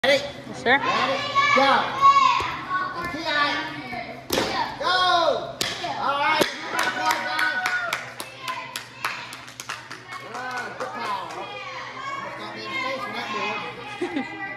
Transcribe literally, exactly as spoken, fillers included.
Ready? Yes, sir. Ready? Go. Go. All right. Good call, guys. Good call. Almost got me in the face on that board.